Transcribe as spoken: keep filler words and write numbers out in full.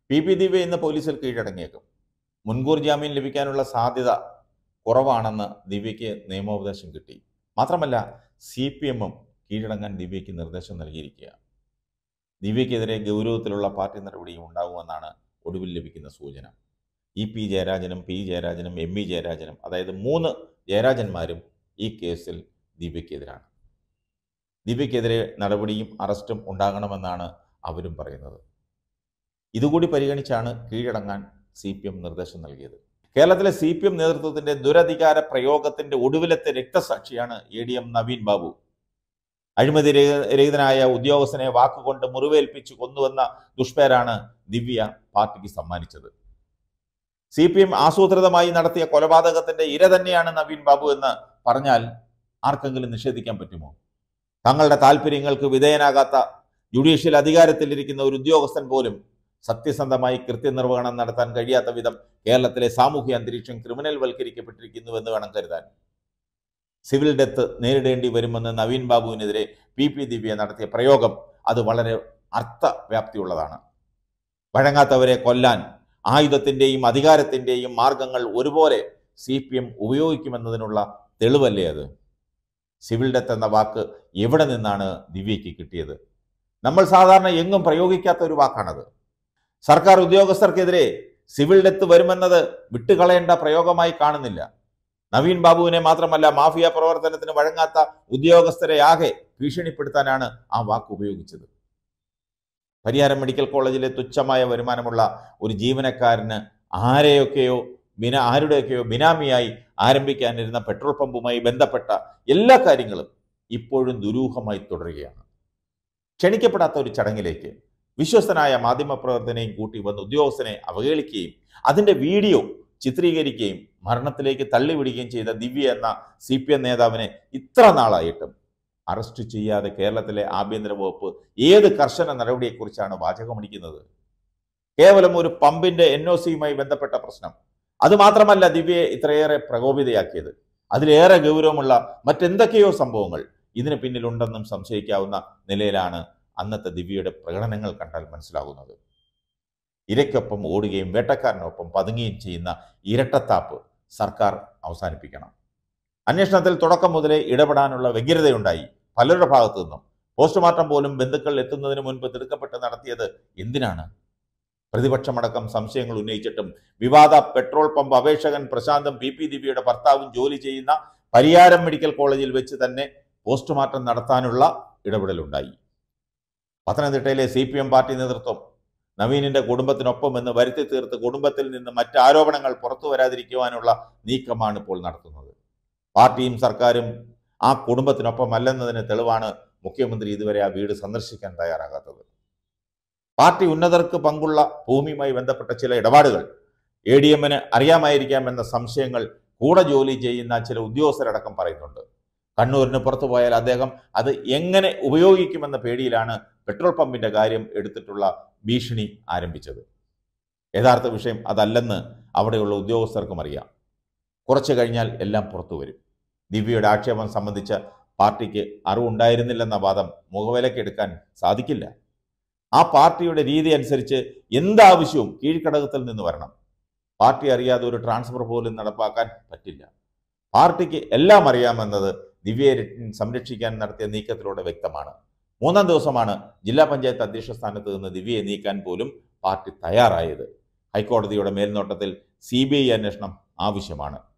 P P ദിവ്യ ഇന്ന് പോലീസിൽ കീഴടങ്ങിയേക്കും. മുൻകൂർ ജാമ്യം ലഭിക്കാനുള്ള സാധ്യത കുറവാണെന്ന് ദിവ്യയ്ക്ക് നിയമോപദേശം കിട്ടി. മാത്രമല്ല, സി പി എമ്മും കീഴടങ്ങാൻ ദിവ്യയ്ക്ക് നിർദ്ദേശം നൽകിയിരിക്കുക. ദിവ്യയ്ക്കെതിരെ ഗൗരവത്തിലുള്ള പാർട്ടി നടപടിയും ഉണ്ടാകുമെന്നാണ് ഒടുവിൽ ലഭിക്കുന്ന സൂചന. ഇ പി ജയരാജനും പി ജയരാജനും എം ഇ ജയരാജനും, അതായത് മൂന്ന് ജയരാജന്മാരും ഈ കേസിൽ ദിവ്യയ്ക്കെതിരാണ്. ദിവ്യയ്ക്കെതിരെ നടപടിയും അറസ്റ്റും ഉണ്ടാകണമെന്നാണ് അവരും പറയുന്നത്. ഇതുകൂടി പരിഗണിച്ചാണ് കീഴടങ്ങാൻ സി പി എം നിർദ്ദേശം നൽകിയത്. കേരളത്തിലെ സി പി എം നേതൃത്വത്തിന്റെ ദുരധികാര പ്രയോഗത്തിന്റെ ഒടുവിലത്തെ രക്തസാക്ഷിയാണ് A D M Naveen Babu. അഴിമതി രഹിതനായ ഉദ്യോഗസ്ഥനെ വാക്കുകൊണ്ട് മുറിവേൽപ്പിച്ചു കൊന്നുവെന്ന ദുഷ്പേരാണ് ദിവ്യ പാർട്ടിക്ക് സമ്മാനിച്ചത്. സി പി എം ആസൂത്രിതമായി നടത്തിയ കൊലപാതകത്തിന്റെ ഇര തന്നെയാണ് നവീൻ ബാബു എന്ന് പറഞ്ഞാൽ ആർക്കെങ്കിലും നിഷേധിക്കാൻ പറ്റുമോ? തങ്ങളുടെ താല്പര്യങ്ങൾക്ക് വിധേയനാകാത്ത ജുഡീഷ്യൽ അധികാരത്തിലിരിക്കുന്ന ഒരു ഉദ്യോഗസ്ഥൻ പോലും സത്യസന്ധമായി കൃത്യനിർവഹണം നടത്താൻ കഴിയാത്ത വിധം കേരളത്തിലെ സാമൂഹ്യ അന്തരീക്ഷം ക്രിമിനൽ വൽക്കരിക്കപ്പെട്ടിരിക്കുന്നുവെന്ന് വേണം കരുതാൻ. സിവിൽ ഡെത്ത് നേരിടേണ്ടി വരുമെന്ന് നവീൻ ബാബുവിനെതിരെ പി പി ദിവ്യ നടത്തിയ പ്രയോഗം അത് വളരെ അർത്ഥവ്യാപ്തിയുള്ളതാണ്. വഴങ്ങാത്തവരെ കൊല്ലാൻ ആയുധത്തിൻ്റെയും അധികാരത്തിൻ്റെയും മാർഗങ്ങൾ ഒരുപോലെ സി പി എം ഉപയോഗിക്കുമെന്നതിനുള്ള തെളിവല്ലേ അത്? സിവിൽ ഡെത്ത് എന്ന വാക്ക് എവിടെ നിന്നാണ് ദിവ്യയ്ക്ക് കിട്ടിയത്? നമ്മൾ സാധാരണ എങ്ങും പ്രയോഗിക്കാത്ത ഒരു വാക്കാണത്. സർക്കാർ ഉദ്യോഗസ്ഥർക്കെതിരെ സിവിൽ ഡെത്ത് വരുമെന്നത് വിട്ടുകളയേണ്ട പ്രയോഗമായി കാണുന്നില്ല. നവീൻ ബാബുവിനെ മാത്രമല്ല, മാഫിയ പ്രവർത്തനത്തിന് വഴങ്ങാത്ത ഉദ്യോഗസ്ഥരെ ആകെ ഭീഷണിപ്പെടുത്താനാണ് ആ വാക്ക് ഉപയോഗിച്ചത്. പരിയാരം മെഡിക്കൽ കോളേജിലെ തുച്ഛമായ വരുമാനമുള്ള ഒരു ജീവനക്കാരന് ആരെയൊക്കെയോ ബിന ആരുടെയൊക്കെയോ ബിനാമിയായി ആരംഭിക്കാനിരുന്ന പെട്രോൾ പമ്പുമായി ബന്ധപ്പെട്ട എല്ലാ കാര്യങ്ങളും ഇപ്പോഴും ദുരൂഹമായി തുടരുകയാണ്. ക്ഷണിക്കപ്പെടാത്ത ഒരു ചടങ്ങിലേക്ക് വിശ്വസ്തനായ മാധ്യമപ്രവർത്തനെയും കൂട്ടി വന്ന് ഉദ്യോഗസ്ഥനെ അവഹേളിക്കുകയും അതിൻ്റെ വീഡിയോ ചിത്രീകരിക്കുകയും മരണത്തിലേക്ക് തള്ളിവിടുകയും ചെയ്ത ദിവ്യ എന്ന സി പി എം നേതാവിനെ ഇത്ര നാളായിട്ടും അറസ്റ്റ് ചെയ്യാതെ കേരളത്തിലെ ആഭ്യന്തര വകുപ്പ് ഏത് കർശന നടപടിയെക്കുറിച്ചാണ് വാചകമടിക്കുന്നത്? കേവലം ഒരു പമ്പിന്റെ എൻ ഒ സിയുമായി ബന്ധപ്പെട്ട പ്രശ്നം. അതുമാത്രമല്ല ദിവ്യയെ ഇത്രയേറെ പ്രകോപിതയാക്കിയത്. അതിലേറെ ഗൗരവമുള്ള മറ്റെന്തൊക്കെയോ സംഭവങ്ങൾ ഇതിന് പിന്നിലുണ്ടെന്നും സംശയിക്കാവുന്ന നിലയിലാണ് അന്നത്തെ ദിവ്യയുടെ പ്രകടനങ്ങൾ കണ്ടാൽ മനസ്സിലാകുന്നത്. ഇരയ്ക്കൊപ്പം ഓടുകയും വേട്ടക്കാരനൊപ്പം പതുങ്ങുകയും ചെയ്യുന്ന ഇരട്ടത്താപ്പ് സർക്കാർ അവസാനിപ്പിക്കണം. അന്വേഷണത്തിൽ തുടക്കം മുതലേ ഇടപെടാനുള്ള വ്യഗ്രതയുണ്ടായി പലരുടെ ഭാഗത്തു നിന്നും. പോസ്റ്റ്മോർട്ടം പോലും ബന്ധുക്കൾ എത്തുന്നതിന് മുൻപ് തിടുക്കപ്പെട്ട് നടത്തിയത് എന്തിനാണ്? പ്രതിപക്ഷമടക്കം സംശയങ്ങൾ ഉന്നയിച്ചിട്ടും വിവാദ പെട്രോൾ പമ്പ് അപേക്ഷകൻ പ്രശാന്തും പി പി ദിവ്യയുടെ ഭർത്താവും ജോലി ചെയ്യുന്ന പരിയാരം മെഡിക്കൽ കോളേജിൽ വെച്ച് തന്നെ പോസ്റ്റ്മോർട്ടം നടത്താനുള്ള ഇടപെടലുണ്ടായി. പത്തനംതിട്ടയിലെ സി പി എം പാർട്ടി നേതൃത്വം നവീനിന്റെ കുടുംബത്തിനൊപ്പം എന്ന് വരുത്തി തീർത്ത് കുടുംബത്തിൽ നിന്ന് മറ്റ് ആരോപണങ്ങൾ പുറത്തു വരാതിരിക്കുവാനുള്ള നീക്കമാണ് ഇപ്പോൾ നടത്തുന്നത്. പാർട്ടിയും സർക്കാരും ആ കുടുംബത്തിനൊപ്പം അല്ലെന്നതിന് തെളിവാണ് മുഖ്യമന്ത്രി ഇതുവരെ ആ വീട് സന്ദർശിക്കാൻ തയ്യാറാകാത്തത്. പാർട്ടി ഉന്നതർക്ക് പങ്കുള്ള ഭൂമിയുമായി ബന്ധപ്പെട്ട ചില ഇടപാടുകൾ എ ഡി എമ്മിന് അറിയാമായിരിക്കാമെന്ന സംശയങ്ങൾ കൂടെ ജോലി ചെയ്യുന്ന ചില ഉദ്യോഗസ്ഥരടക്കം പറയുന്നുണ്ട്. കണ്ണൂരിന് പുറത്തു പോയാൽ അദ്ദേഹം അത് എങ്ങനെ ഉപയോഗിക്കുമെന്ന പേടിയിലാണ് പെട്രോൾ പമ്പിന്റെ കാര്യം എടുത്തിട്ടുള്ള ഭീഷണി ആരംഭിച്ചത്. യഥാർത്ഥ വിഷയം അതല്ലെന്ന് അവിടെയുള്ള ഉദ്യോഗസ്ഥർക്കും അറിയാം. കുറച്ചു കഴിഞ്ഞാൽ എല്ലാം പുറത്തു വരും. ദിവ്യയുടെ ആക്ഷേപം സംബന്ധിച്ച പാർട്ടിക്ക് അറിവുണ്ടായിരുന്നില്ലെന്ന വാദം മുഖവിലക്കെടുക്കാൻ സാധിക്കില്ല. ആ പാർട്ടിയുടെ രീതി അനുസരിച്ച് എന്താവശ്യവും കീഴ്ഘടകത്തിൽ നിന്ന് വരണം. പാർട്ടി അറിയാതെ ഒരു ട്രാൻസ്ഫർ പോലും നടപ്പാക്കാൻ പറ്റില്ല. പാർട്ടിക്ക് എല്ലാം അറിയാമെന്നത് ദിവ്യയെ സംരക്ഷിക്കാൻ നടത്തിയ നീക്കത്തിലൂടെ വ്യക്തമാണ്. മൂന്നാം ദിവസമാണ് ജില്ലാ പഞ്ചായത്ത് അധ്യക്ഷ സ്ഥാനത്ത് നിന്ന് ദിവ്യയെ നീക്കാൻ പോലും പാർട്ടി തയ്യാറായത്. ഹൈക്കോടതിയുടെ മേൽനോട്ടത്തിൽ സി ബി ഐ അന്വേഷണം ആവശ്യമാണ്.